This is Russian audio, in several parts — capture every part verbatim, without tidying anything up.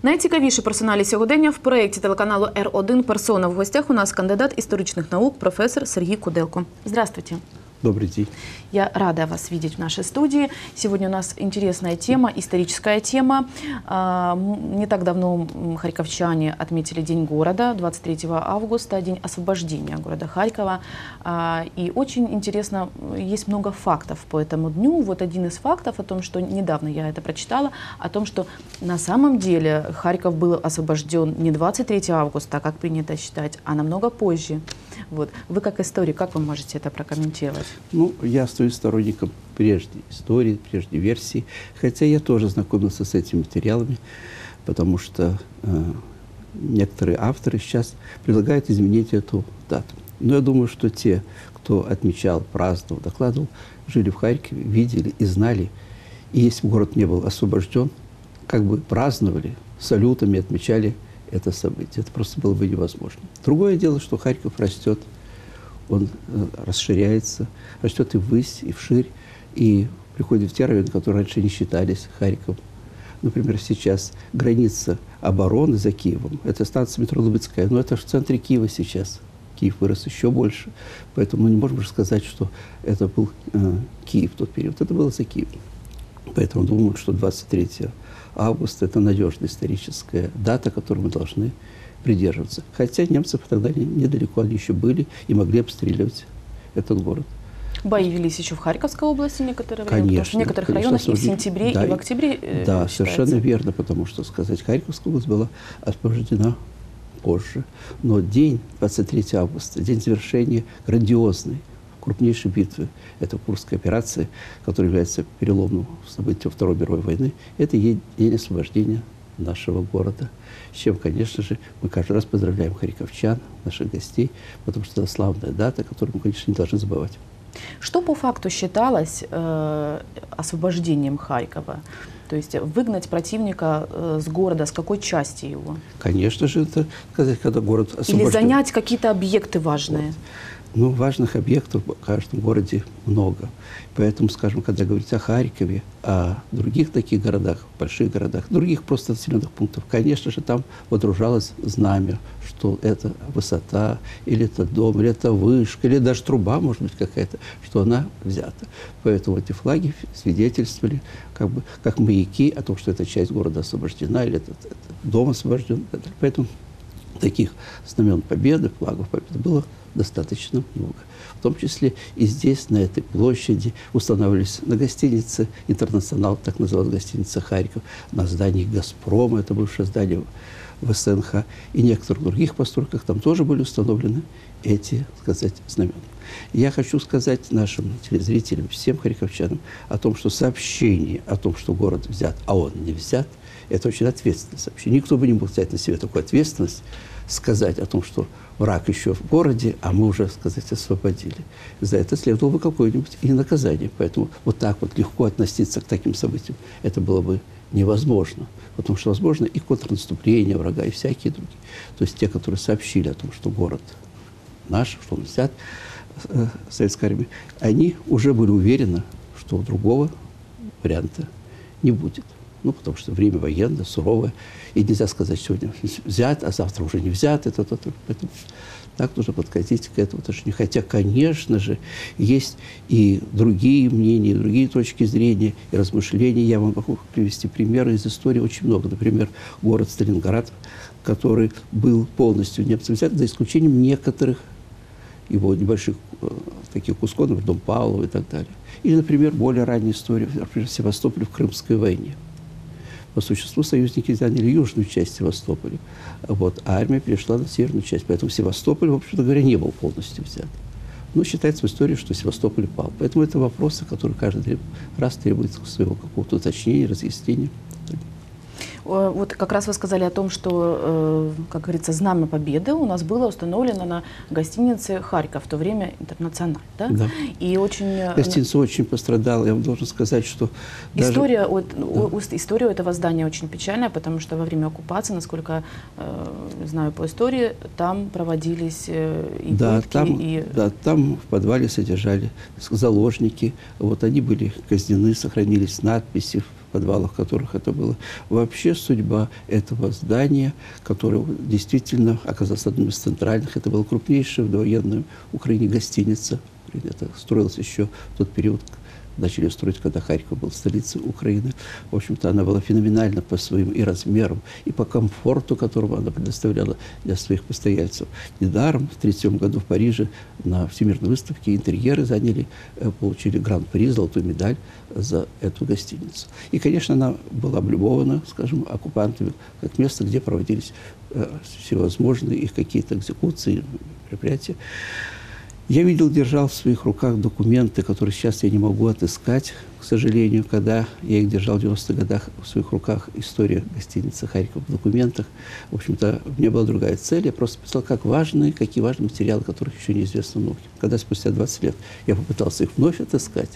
Найцікавіші персоналі сьогодення в проєкті телеканалу Р один «Персона». В гостях у нас кандидат исторических наук, профессор Сергей Куделко. Здравствуйте. Добрый день. Я рада вас видеть в нашей студии. Сегодня у нас интересная тема, историческая тема. Не так давно харьковчане отметили День города, двадцать третьего августа, День освобождения города Харькова. И очень интересно, есть много фактов по этому дню. Вот один из фактов о том, что недавно я это прочитала, о том, что на самом деле Харьков был освобожден не двадцать третьего августа, как принято считать, а намного позже. Вот. Вы как историк, как вы можете это прокомментировать? Ну, я стою сторонником прежней истории, прежней версии, хотя я тоже знакомился с этими материалами, потому что э, некоторые авторы сейчас предлагают изменить эту дату. Но я думаю, что те, кто отмечал, праздновал, докладывал, жили в Харькове, видели и знали, и если бы город не был освобожден, как бы праздновали, салютами отмечали это событие. Это просто было бы невозможно. Другое дело, что Харьков растет, он э, расширяется, растет и ввысь, и вширь, и приходит в те районы, которые раньше не считались Харьковом. Например, сейчас граница обороны за Киевом, это станция метро Лубецкая, но это в центре Киева сейчас. Киев вырос еще больше, поэтому мы не можем сказать, что это был э, Киев в тот период, это было за Киевом. Поэтому думаю, что двадцать третьего августа – это надежная историческая дата, которой мы должны придерживаться. Хотя немцы тогда недалеко они еще были и могли обстреливать этот город. Бои велись еще в Харьковской области некоторое время, конечно, потому что в некоторых конечно, районах освобожд... и в сентябре, да, и в октябре э, Да, считается. совершенно верно, потому что, сказать, Харьковская область была освобождена позже. Но день двадцать третьего августа, день завершения грандиозной, крупнейшей битвы, это Курская операция, которая является переломным событием Второй мировой войны, это день освобождения нашего города. С чем, конечно же, мы каждый раз поздравляем харьковчан, наших гостей, потому что это славная дата, которую мы, конечно, не должны забывать. Что по факту считалось э, освобождением Харькова? То есть выгнать противника э, с города, с какой части его? Конечно же, это сказать, когда город освобожден. Или занять какие-то объекты важные? Вот. Ну, важных объектов в каждом городе много. Поэтому, скажем, когда говорить о Харькове, о других таких городах, больших городах, других просто населенных пунктов, конечно же, там водружалось знамя, что это высота, или это дом, или это вышка, или даже труба, может быть, какая-то, что она взята. Поэтому эти флаги свидетельствовали, как бы, как маяки о том, что эта часть города освобождена, или этот, этот дом освобожден. Поэтому таких знамен победы, флагов победы было достаточно много. В том числе и здесь, на этой площади, устанавливались на гостинице «Интернационал», так называлась гостиница «Харьков», на здании «Газпрома», это бывшее здание в эс эн ха, и некоторых других постройках там тоже были установлены эти, так сказать, знамена. Я хочу сказать нашим телезрителям, всем харьковчанам о том, что сообщение о том, что город взят, а он не взят, это очень ответственное сообщение. Никто бы не мог взять на себя такую ответственность, сказать о том, что враг еще в городе, а мы уже, сказать, освободили. За это следовало бы какое-нибудь и наказание. Поэтому вот так вот легко относиться к таким событиям, это было бы невозможно. Потому что возможно и контрнаступление врага, и всякие другие. То есть те, которые сообщили о том, что город наш, что он взят э, советской армией, они уже были уверены, что другого варианта не будет. Ну, потому что время военное, суровое, и нельзя сказать, сегодня взят, а завтра уже не взят. Это, это, это, так нужно подходить к этому отношению. Хотя, конечно же, есть и другие мнения, и другие точки зрения, и размышления. Я вам могу привести примеры из истории очень много. Например, город Сталинград, который был полностью немцем взят, за исключением некоторых его небольших э, таких кусков, например, дом Павлова и так далее. Или, например, более ранняя история, например, Севастополь в Крымской войне. По существу союзники заняли южную часть Севастополя, вот, а армия перешла на северную часть. Поэтому Севастополь, в общем-то говоря, не был полностью взят. Но считается в истории, что Севастополь пал. Поэтому это вопросы, которые каждый раз требуют своего какого-то уточнения, разъяснения. Вот как раз вы сказали о том, что, как говорится, знамя победы у нас было установлено на гостинице «Харьков», в то время «Интернационал». Да? Да. И очень... Гостиница очень пострадала. Я вам должен сказать, что... История, даже... от, да. история этого здания очень печальная, потому что во время оккупации, насколько э, знаю по истории, там проводились и да, пытки, там, и... да, там в подвале содержали заложники. Вот они были казнены, сохранились надписи подвалах которых это было. Вообще судьба этого здания, которое действительно оказалось одним из центральных, это была крупнейшая в довоенной Украине гостиница. Это строилось еще в тот период, начали строить, когда Харьков был столицей Украины. В общем-то, она была феноменальна по своим и размерам, и по комфорту, которого она предоставляла для своих постояльцев. Недаром в тысяча девятьсот тридцать седьмом году в Париже на Всемирной выставке интерьеры заняли, получили гран-при, золотую медаль за эту гостиницу. И, конечно, она была облюбована, скажем, оккупантами, как место, где проводились всевозможные их какие-то экзекуции, мероприятия. Я видел, держал в своих руках документы, которые сейчас я не могу отыскать, к сожалению, когда я их держал в девяностых годах в своих руках, история гостиницы «Харьков» в документах. В общем-то, у меня была другая цель. Я просто писал, как важные, какие важные материалы, которых еще неизвестно многим. Когда спустя двадцать лет я попытался их вновь отыскать,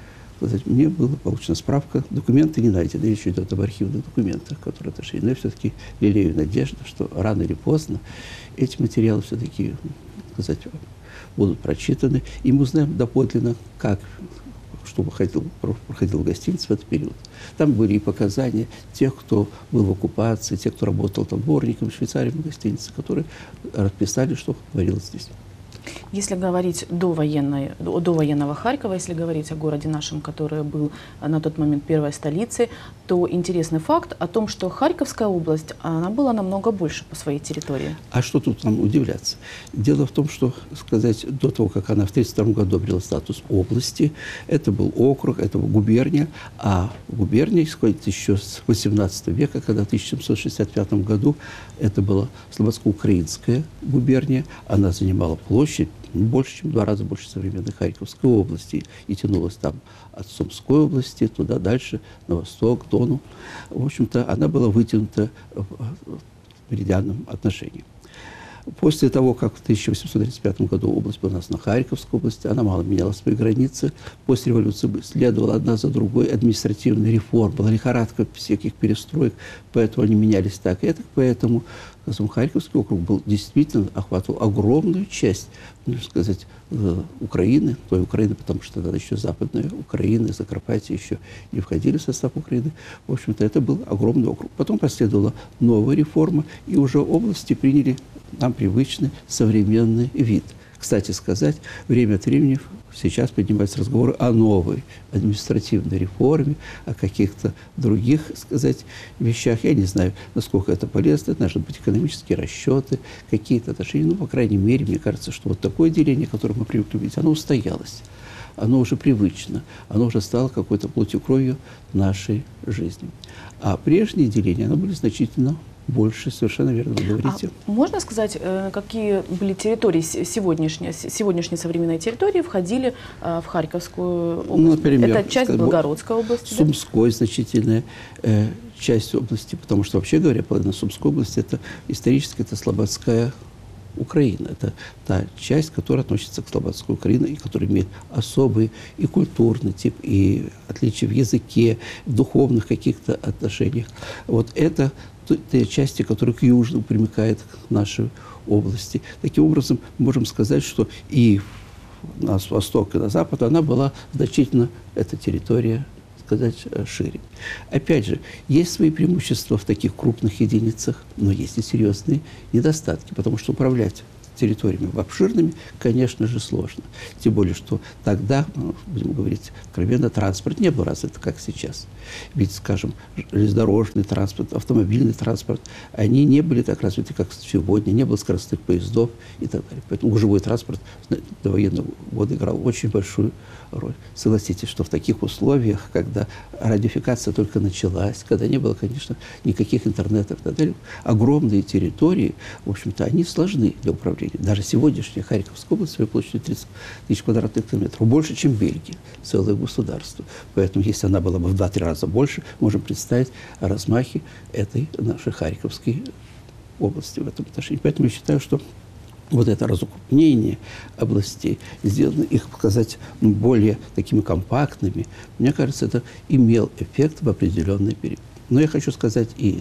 мне была получена справка, документы не найдены. Речь идет об архивных документах, которые отошли. Но я все-таки лелею надежду, что рано или поздно эти материалы все-таки, сказать, будут прочитаны, и мы узнаем доподлинно, как, что проходил, проходил в гостинице в этот период. Там были и показания тех, кто был в оккупации, тех, кто работал там дворником, швейцарем в гостинице, которые расписали, что творилось здесь. Если говорить до, военной, до, до военного Харькова, если говорить о городе нашем, который был на тот момент первой столицей, то интересный факт о том, что Харьковская область, она была намного больше по своей территории. А что тут нам удивляться? Дело в том, что, сказать, до того, как она в тысяча девятьсот тридцать втором году обрела статус области, это был округ, это была губерния, а губерния исходит еще с восемнадцатого века, когда в тысяча семьсот шестьдесят пятом году это была Слободско-Украинская губерния, она занимала площадь больше, чем в два раза больше современной Харьковской области, и тянулась там от Сумской области туда дальше, на восток, к Дону. В общем-то, она была вытянута в меридианном отношении. После того, как в тысяча восемьсот тридцать пятом году область была названа Харьковской областью, она мало меняла свои границы. После революции следовала одна за другой административная реформа, была лихорадка всяких перестроек, поэтому они менялись так и так. Поэтому, скажем, Харьковский округ был действительно охватывал огромную часть, ну, сказать, Украины, той Украины, потому что тогда еще Западная Украина, Закарпатье еще не входили в состав Украины. В общем-то, это был огромный округ. Потом последовала новая реформа, и уже области приняли нам привычный современный вид. Кстати сказать, время от времени сейчас поднимаются разговоры о новой административной реформе, о каких-то других, сказать, вещах. Я не знаю, насколько это полезно. Это должны быть экономические расчеты, какие-то отношения. Ну, по крайней мере, мне кажется, что вот такое деление, которое мы привыкли видеть, оно устоялось. Оно уже привычно. Оно уже стало какой-то плотью кровью нашей жизни. А прежние деления, оно были значительно больше, совершенно верно вы говорите. А можно сказать, какие были территории сегодняшние, сегодняшние современные территории входили в Харьковскую область? Ну, например, это часть Белгородской области? Сумской, да? Значительная э, часть области, потому что, вообще говоря, половина Сумской области, это исторически это Слободская Украина. Это та часть, которая относится к Слободской Украине, и которая имеет особый и культурный тип, и отличия в языке, в духовных каких-то отношениях. Вот это те части, которые к южному примыкают к нашей области. Таким образом, можем сказать, что и на восток, и на запад она была значительно, эта территория, сказать, шире. Опять же, есть свои преимущества в таких крупных единицах, но есть и серьезные недостатки, потому что управлять территориями обширными, конечно же, сложно. Тем более, что тогда, будем говорить откровенно, транспорт не был развит, как сейчас. Ведь, скажем, железнодорожный транспорт, автомобильный транспорт, они не были так развиты, как сегодня, не было скоростных поездов и так далее. Поэтому гужевой транспорт до военного года играл очень большую роль. Согласитесь, что в таких условиях, когда радиофикация только началась, когда не было, конечно, никаких интернетов и так далее, огромные территории, в общем-то, они сложны для управления. Даже сегодняшняя Харьковская область своей площадью тридцать тысяч квадратных километров, больше, чем Бельгия, целое государство. Поэтому, если она была бы в два-три раза больше, можем представить о размахе этой нашей Харьковской области в этом отношении. Поэтому я считаю, что вот это разукрупнение областей, сделано их, сказать, более такими компактными, мне кажется, это имел эффект в определенный период. Но я хочу сказать и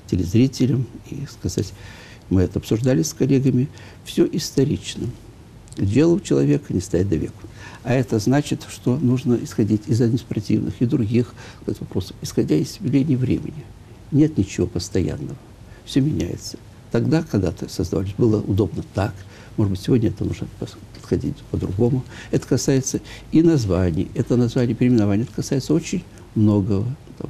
телезрителям, и сказать, мы это обсуждали с коллегами, все исторично. Делу человека не стоять до веку. А это значит, что нужно исходить из административных и других вопросов, исходя из явлений времени. Нет ничего постоянного. Все меняется. Тогда, когда-то создавались, было удобно так. Может быть, сегодня это нужно подходить по-другому. Это касается и названий, это название переименования, это касается очень многого.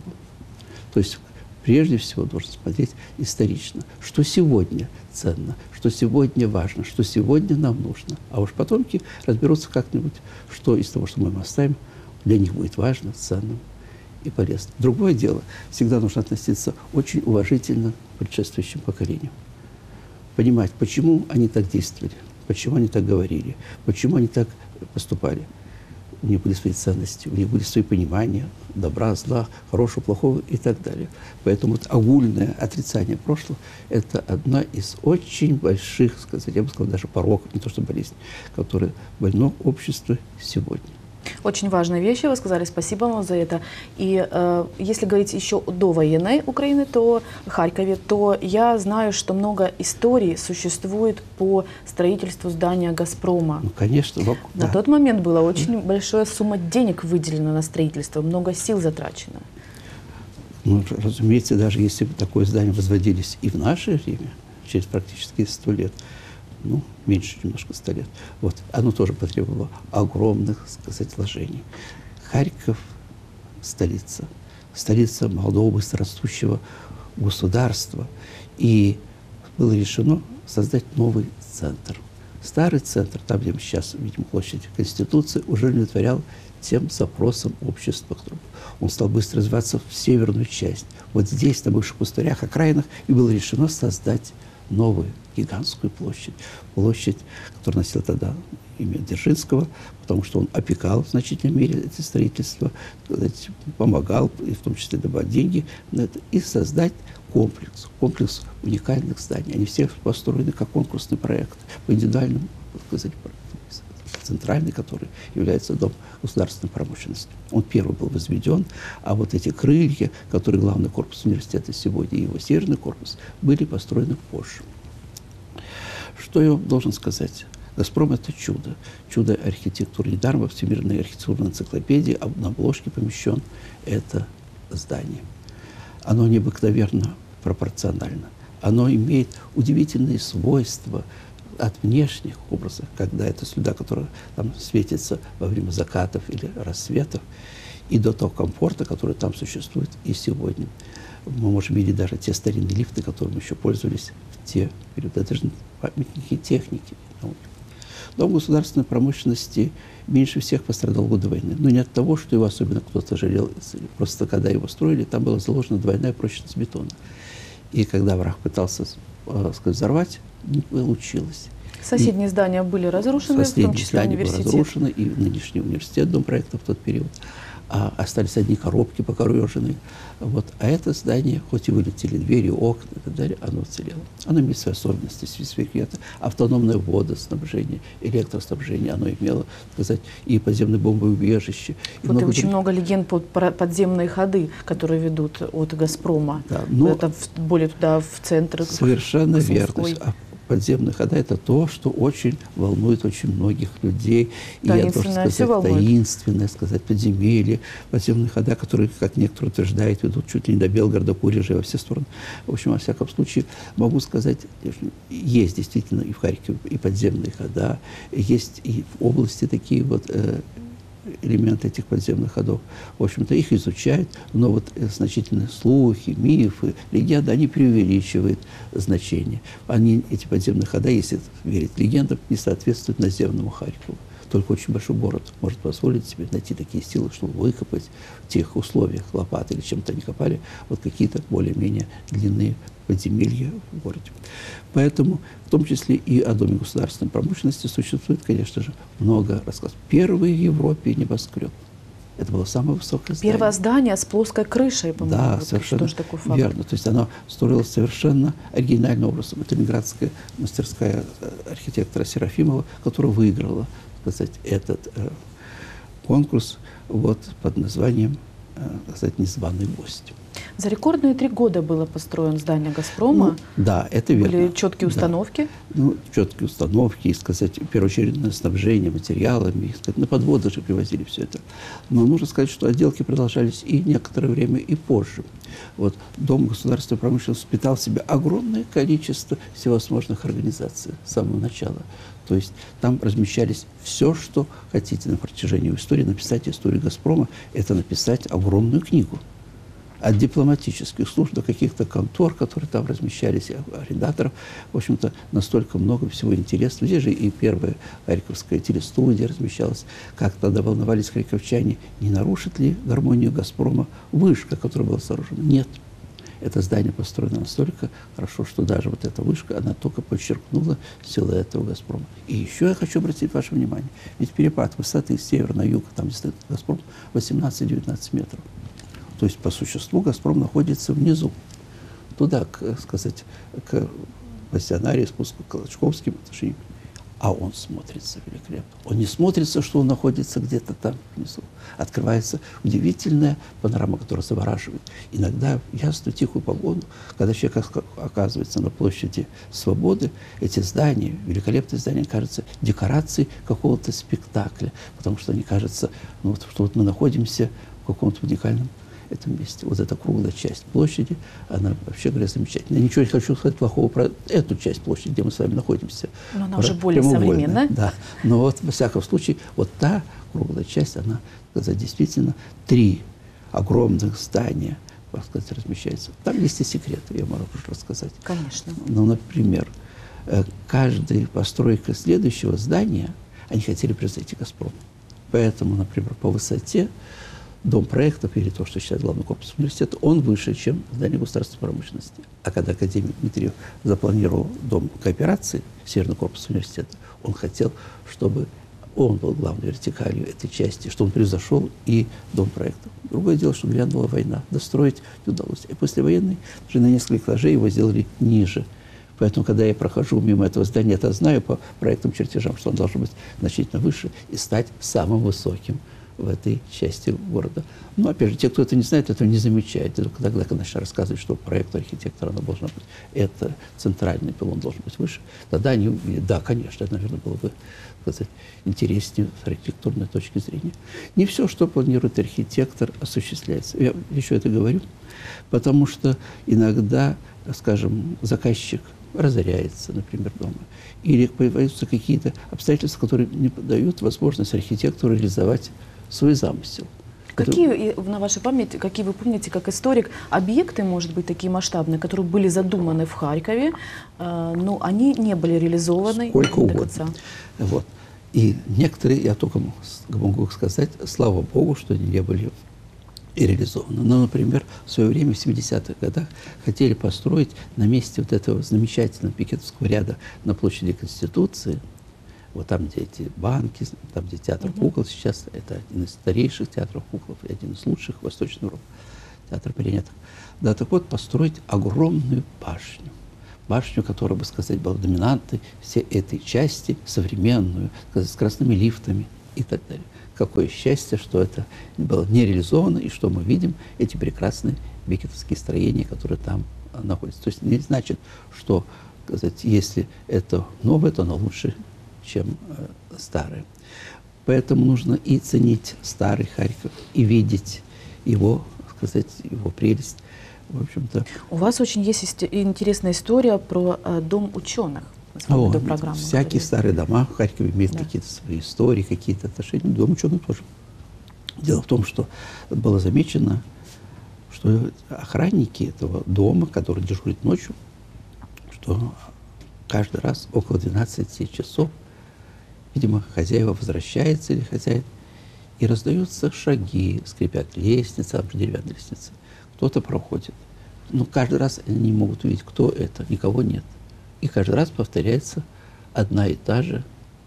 То есть, прежде всего, должен смотреть исторично, что сегодня ценно, что сегодня важно, что сегодня нам нужно. А уж потомки разберутся как-нибудь, что из того, что мы им оставим, для них будет важно, ценным и полезным. Другое дело, всегда нужно относиться очень уважительно к предшествующим поколениям. Понимать, почему они так действовали, почему они так говорили, почему они так поступали. У них были свои ценности, у них были свои понимания добра, зла, хорошего, плохого и так далее. Поэтому вот огульное отрицание прошлого – это одна из очень больших, сказать, я бы сказал, даже пороков, не то что болезнь, которая больно общество сегодня. Очень важные вещи вы сказали, спасибо вам за это. И э, если говорить еще о довоенной Украине, то Харькове, то я знаю, что много историй существует по строительству здания «Газпрома». Ну, конечно. Но, на да. тот момент была очень большая сумма денег выделена на строительство, много сил затрачено. Ну, разумеется, даже если бы такое здание возводились и в наше время, через практически сто лет, ну, меньше немножко ста лет, вот, оно тоже потребовало огромных, сказать, вложений. Харьков – столица, столица молодого, быстрорастущего государства. И было решено создать новый центр. Старый центр, там, где мы сейчас видим площадь Конституции, уже удовлетворял тем запросам общества. Он стал быстро развиваться в северную часть. Вот здесь, на бывших пустырях, окраинах, и было решено создать новую гигантскую площадь. Площадь, которая носила тогда имя Дзержинского, потому что он опекал в значительной мере это строительство, помогал, и в том числе давать деньги на это, и создать комплекс, комплекс уникальных зданий. Они все построены как конкурсный проект по индивидуальному, так сказать, центральный, который является Дом государственной промышленности. Он первый был возведен, а вот эти крылья, которые главный корпус университета сегодня и его северный корпус, были построены позже. Что я должен сказать? «Газпром» — это чудо. Чудо архитектуры. Недаром во Всемирной архитектурной энциклопедии на обложке помещен это здание. Оно необыкновенно пропорционально. Оно имеет удивительные свойства от внешних образов, когда это слюда, которая там светится во время закатов или рассветов, и до того комфорта, который там существует и сегодня. Мы можем видеть даже те старинные лифты, которыми еще пользовались в те периоды. Это же памятники техники. Дом государственной промышленности меньше всех пострадал в годы войны. Но не от того, что его особенно кто-то жалел. Просто когда его строили, там была заложена двойная прочность бетона. И когда враг пытался, так сказать, взорвать, не получилось. Соседние и здания были разрушены, в том числе университет. Разрушены, и нынешний университет, дом проекта в тот период. А остались одни коробки покореженные. Вот. А это здание, хоть и вылетели двери, окна и так далее, оно уцелело. Оно имеет свои особенности, свои автономное водоснабжение, электроснабжение. Оно имело, так сказать, и подземное бомбоубежище. И вот много и очень других... много легенд под подземные ходы, которые ведут от «Газпрома». Да, но... Это в, более туда, в центр. Совершенно верно. Подземные хода – это то, что очень волнует очень многих людей. И я должен сказать, таинственное, сказать, подземелье, подземные хода, которые, как некоторые утверждают, ведут чуть ли не до Белгорода, Курежа, во все стороны. В общем, во всяком случае, могу сказать, есть действительно и в Харькове и подземные хода, есть и в области такие вот э, элементы этих подземных ходов. В общем-то, их изучают, но вот значительные слухи, мифы, легенды, они преувеличивают значение. Они, эти подземные хода, если верить легендам, не соответствуют наземному Харькову. Только очень большой город может позволить себе найти такие силы, чтобы выкопать в тех условиях лопаты или чем-то они копали, вот какие-то более-менее длинные подземелья в городе. Поэтому, в том числе и о Доме государственной промышленности, существует, конечно же, много рассказов. Первый в Европе небоскреб. Это было самое высокое здание. Первое здание с плоской крышей, по-моему. Да, вот совершенно тоже такой факт. верно. То есть оно строилось совершенно оригинальным образом. Это ленинградская мастерская архитектора Серафимова, которая выиграла, так сказать, этот э, конкурс вот, под названием, э, так сказать, «Незваный гость». За рекордные три года было построено здание «Газпрома». Ну, да, это верно. Были четкие установки. Да. Ну, четкие установки, и, сказать, первоочередное снабжение материалами, и, сказать, на подводах же привозили все это. Но нужно сказать, что отделки продолжались и некоторое время, и позже. Вот Дом государственной промышленности впитал в себя огромное количество всевозможных организаций с самого начала. То есть там размещались все, что хотите на протяжении истории. Написать историю «Газпрома» – это написать огромную книгу. От дипломатических служб до каких-то контор, которые там размещались, арендаторов. В общем-то, настолько много всего интересного. Здесь же и первая Харьковская телестудия размещалась. Как тогда волновались харьковчане, не нарушит ли гармонию «Газпрома» вышка, которая была сооружена? Нет. Это здание построено настолько хорошо, что даже вот эта вышка, она только подчеркнула силуэт этого «Газпрома». И еще я хочу обратить ваше внимание. Ведь перепад высоты с севера на юг, там, где стоит «Газпром», восемнадцать-девятнадцать метров. То есть, по существу, «Газпром» находится внизу. Туда, к, сказать, к пассионарии, спуску к Колочковским отношениям. А он смотрится великолепно. Он не смотрится, что он находится где-то там внизу. Открывается удивительная панорама, которая завораживает. Иногда в ясную, тихую погоду, когда человек оказывается на площади Свободы, эти здания, великолепные здания, кажутся декорацией какого-то спектакля. Потому что они кажутся, ну, вот, что вот мы находимся в каком-то уникальном этом месте. Вот эта круглая часть площади, она, вообще говоря, замечательная. Я ничего не хочу сказать плохого про эту часть площади, где мы с вами находимся. Но она уже более современная. Да. Но вот, во всяком случае, вот та круглая часть, она, сказать, действительно три огромных здания, так сказать, размещается. Там есть и секреты, я могу рассказать. Конечно. Ну, например, каждая постройка следующего здания, они хотели превзойти «Газпром». Поэтому, например, по высоте Дом проектов, или то, что сейчас главный корпус университета, он выше, чем здание государственной промышленности. А когда академик Дмитриев запланировал Дом кооперации, Северный корпус университета, он хотел, чтобы он был главной вертикалью этой части, что он превзошел и Дом проектов. Другое дело, что грянула война. Достроить не удалось. И послевоенной уже на несколько этажей его сделали ниже. Поэтому, когда я прохожу мимо этого здания, я знаю по проектным чертежам, что он должен быть значительно выше и стать самым высоким в этой части города. Но, опять же, те, кто это не знает, этого не замечает. И только тогда, когда начинают рассказывать, что по проекту архитектора она должна быть, это центральный пилон должен быть выше, тогда они увидят, да, конечно, это, наверное, было бы, сказать, интереснее с архитектурной точки зрения. Не все, что планирует архитектор, осуществляется. Я еще это говорю, потому что иногда, скажем, заказчик разоряется, например, дома, или появляются какие-то обстоятельства, которые не дают возможность архитектору реализовать свой замысел. Какие, на вашей памяти, какие вы помните, как историк, объекты, может быть, такие масштабные, которые были задуманы в Харькове, э, но они не были реализованы Сколько до угодно. конца? Вот. И некоторые, я только могу сказать, слава Богу, что они не были и реализованы. Ну, например, в свое время, в семидесятых годах, хотели построить на месте вот этого замечательного пикетовского ряда на площади Конституции, вот там, где эти банки, там, где театр кукол сейчас, это один из старейших театров кукол, и один из лучших в Восточной Европе, театр марионеток. Да, так вот, построить огромную башню. Башню, которая, бы сказать, была доминантой всей этой части, современную, с красными лифтами и так далее. Какое счастье, что это было не реализовано, и что мы видим эти прекрасные бекетовские строения, которые там находятся. То есть не значит, что, сказать, если это новое, то оно лучше, чем э, старое. Поэтому нужно и ценить старый Харьков, и видеть его, сказать, его прелесть. В общем-то. У вас очень есть интересная история про э, Дом ученых. О, всякие говорили. Старые дома в Харькове имеют, да, какие-то свои истории, какие-то отношения. Дом ученых тоже. Дело в том, что было замечено, что охранники этого дома, которые дежурят ночью, что каждый раз около двенадцати часов, видимо, хозяева возвращается или хозяин, и раздаются шаги, скрипят лестницы, там же деревянная лестница. Кто-то проходит. Но каждый раз они не могут увидеть, кто это, никого нет. И каждый раз повторяется одна и та же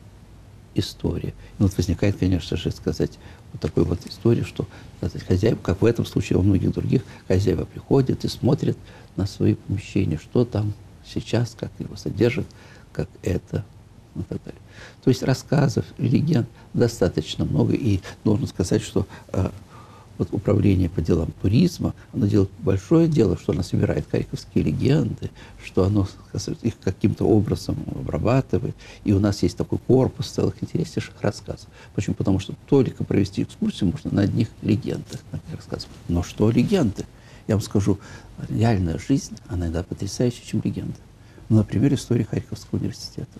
история. И вот возникает, конечно же, сказать, вот такой вот история, что, сказать, хозяева, как в этом случае, во многих других, хозяева приходят и смотрят на свои помещения, что там сейчас, как его содержат, как это, и так далее. То есть рассказов, легенд достаточно много, и должен сказать, что э, вот управление по делам туризма, оно делает большое дело, что оно собирает харьковские легенды, что оно их каким-то образом обрабатывает. И у нас есть такой корпус целых интереснейших рассказов. Почему? Потому что только провести экскурсию можно на одних легендах, на одних рассказах. Но что легенды? Я вам скажу, реальная жизнь, она иногда потрясающая, чем легенда. Ну, например, история Харьковского университета.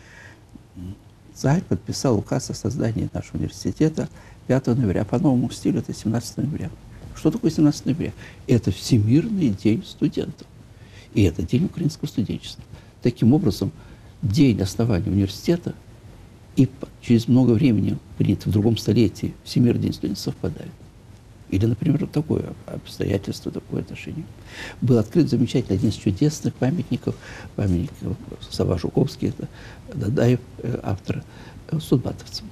Царь подписал указ о создании нашего университета пятого ноября. По новому стилю это семнадцатого ноября. Что такое семнадцатого ноября? Это Всемирный день студентов. И это день украинского студенчества. Таким образом, день основания университета и через много времени, принят в другом столетии, Всемирный день студентов совпадают. Или, например, такое обстоятельство, такое отношение. Был открыт замечательный один из чудесных памятников, памятник Сава Жуковский, это Дадаев, автор, судбатовцам.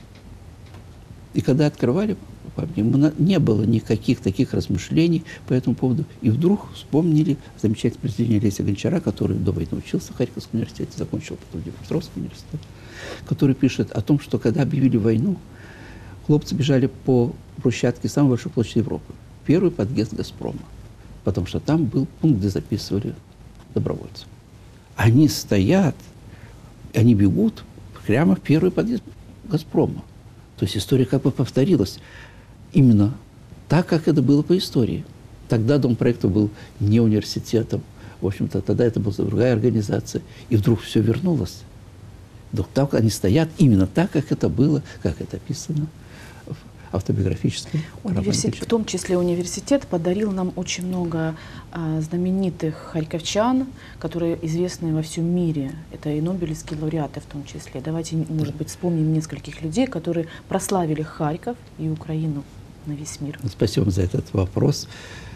И когда открывали памятник, не было никаких таких размышлений по этому поводу. И вдруг вспомнили замечательное произведение Леся Гончара, который до войны учился в Харьковском университете, закончил потом Днепропетровский университет, который пишет о том, что когда объявили войну, хлопцы бежали по брусчатке самой большой площади Европы. Первый подъезд «Газпрома». Потому что там был пункт, где записывали добровольцев. Они стоят, они бегут прямо в первый подъезд «Газпрома». То есть история как бы повторилась именно так, как это было по истории. Тогда Дом проекта был не университетом. В общем-то, тогда это была другая организация. И вдруг все вернулось. Вдруг так они стоят именно так, как это было, как это описано в автобиографическом романе. В том числе университет подарил нам очень много а, знаменитых харьковчан, которые известны во всем мире. Это и нобелевские лауреаты в том числе. Давайте, может быть, вспомним нескольких людей, которые прославили Харьков и Украину на весь мир. Спасибо за этот вопрос.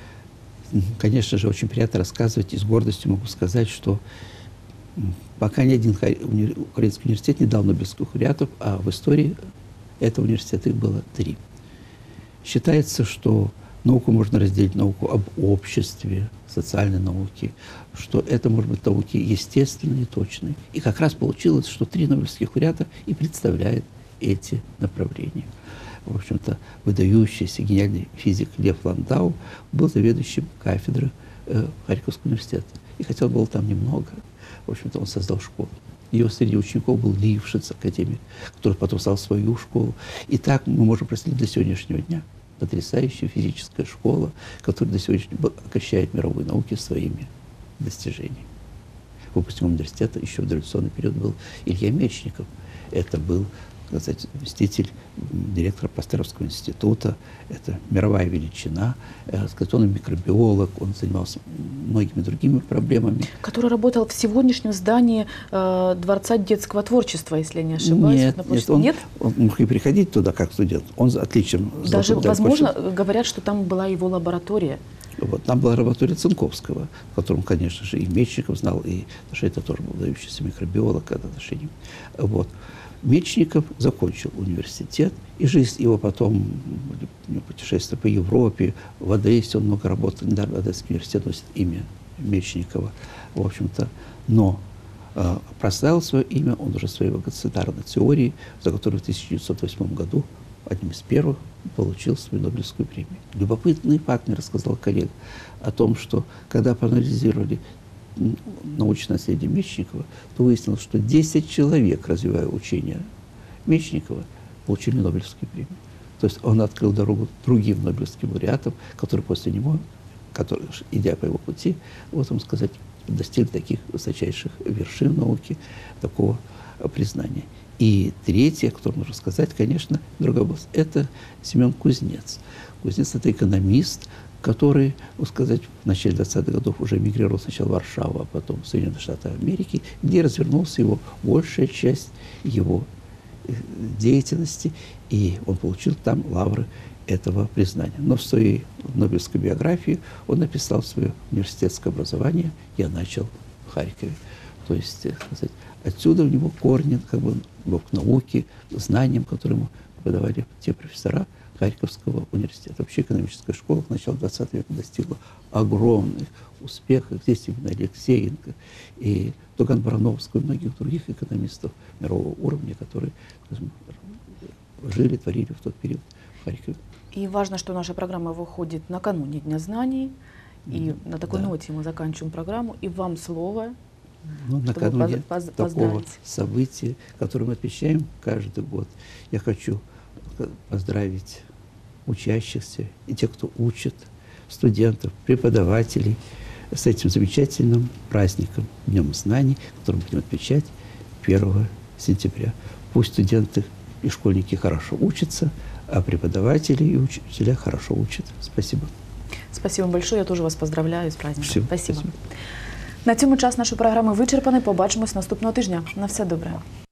Конечно же, очень приятно рассказывать, и с гордостью могу сказать, что пока ни один украинский университет не дал нобелевских лауреатов, а в истории этого университета их было три. Считается, что науку можно разделить науку об обществе, социальной науке, что это может быть науки естественные, точные. И как раз получилось, что три нобелевских лауреата и представляют эти направления. В общем-то, выдающийся гениальный физик Лев Ландау был заведующим кафедры э, Харьковского университета. И хотя он был там немного, в общем-то, он создал школу. Ее среди учеников был Лившиц, академик, который потом стал свою школу. И так мы можем проследить до сегодняшнего дня. Потрясающая физическая школа, которая до сегодняшнего дня окрещает мировые науки своими достижениями. Выпускником университета еще в дореволюционный период был Илья Мечников. Это был, так сказать, заместитель директора Пастеровского института. Это мировая величина. Сказать, он микробиолог, он занимался многими другими проблемами. Который работал в сегодняшнем здании э, Дворца детского творчества, если я не ошибаюсь. Нет, вот нет, он, нет? он мог и приходить туда как студент. Он отличен. Даже, возможно, говорят, что там была его лаборатория. Вот, там была лаборатория Цинковского, в котором, конечно же, и Мечников знал, и что это тоже был выдающийся микробиолог от отношений. Вот. Мечников закончил университет, и жизнь его потом, путешествия по Европе, в Одессе он много работал, недавно Одесский университет носит имя Мечникова, в общем-то, но э, прославил свое имя он уже своей вагоцитарной теории, за которую в тысяча девятьсот восьмом году одним из первых получил свою Нобелевскую премию. Любопытный факт мне рассказал коллега о том, что когда проанализировали научное наследие Мечникова, то выяснилось, что десять человек, развивая учение Мечникова, получили Нобелевскую премию. То есть он открыл дорогу другим Нобелевским лауреатам, которые после него, которые, идя по его пути, вот вам сказать, достигли таких высочайших вершин науки, такого признания. И третье, о котором нужно сказать, конечно, другая область, это Семен Кузнец. Кузнец – это экономист, который, вот сказать, в начале двадцатых годов уже эмигрировал сначала в Варшаву, а потом в Соединенные Штаты Америки, где развернулся его большая часть его деятельности, и он получил там лавры этого признания. Но в своей нобелевской биографии он написал свое университетское образование «Я начал в Харькове». То есть, так сказать, отсюда у него корни, как бы, к науке, знаниям, которые ему преподавали те профессора, Харьковского университета. Вообще экономическая школа к началу двадцатого века достигла огромных успехов. Здесь именно Алексеенко и Туган Барановский и многих других экономистов мирового уровня, которые, скажем, жили, творили в тот период в Харькове. И важно, что наша программа выходит накануне Дня знаний. И на такой да. ноте мы заканчиваем программу. И вам слово, ну, чтобы накануне поз такого поздравить. события, которое мы отмечаем каждый год, я хочу поздравить учащихся и тех, кто учит, студентов, преподавателей с этим замечательным праздником, Днем знаний, который мы будем отмечать первого сентября. Пусть студенты и школьники хорошо учатся, а преподаватели и учителя хорошо учат. Спасибо. Спасибо большое. Я тоже вас поздравляю з праздником. Всім Спасибо. спасибо. На цьому час нашої програми вичерпаний. Побачимось наступного тижня. На все добре.